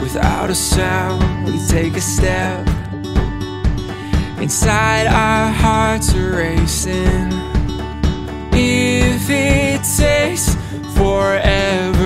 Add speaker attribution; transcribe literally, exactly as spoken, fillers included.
Speaker 1: Without a sound, we take a step. Inside our hearts are racing. If it takes forever,